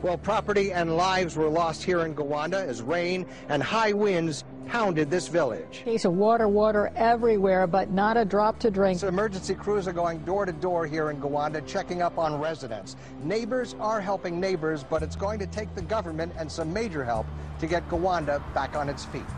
Well, property and lives were lost here in Gowanda as rain and high winds pounded this village. Case of water everywhere, but not a drop to drink. So emergency crews are going door to door here in Gowanda, checking up on residents. Neighbors are helping neighbors, but it's going to take the government and some major help to get Gowanda back on its feet.